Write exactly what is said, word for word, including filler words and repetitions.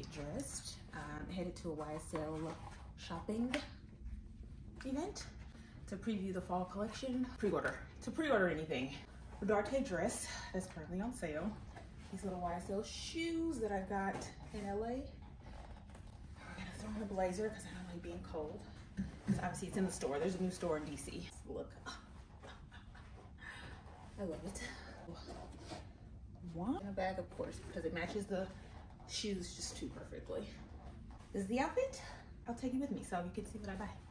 get dressed. I'm headed to a Y S L shopping event to preview the fall collection. Pre-order, to pre-order anything. The Darte dress that's currently on sale. These little Y S L shoes that I got in L A. I'm gonna throw in a blazer because I don't like being cold. Because obviously it's in the store. There's a new store in D C. Look, I love it. One in a bag, of course, because it matches the shoes just too perfectly. This is the outfit. I'll take you with me so you can see what I buy.